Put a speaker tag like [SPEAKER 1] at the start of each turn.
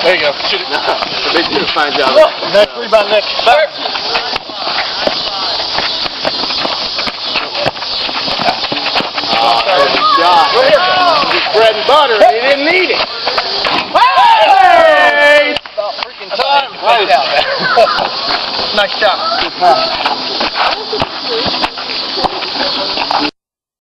[SPEAKER 1] There you go. Shoot it.
[SPEAKER 2] They did a fine job.
[SPEAKER 1] Nick, rebound, Nick. Back.
[SPEAKER 2] Bread and butter, he didn't need it.
[SPEAKER 1] Hey! About freaking time.
[SPEAKER 2] Nice.
[SPEAKER 1] Nice shot.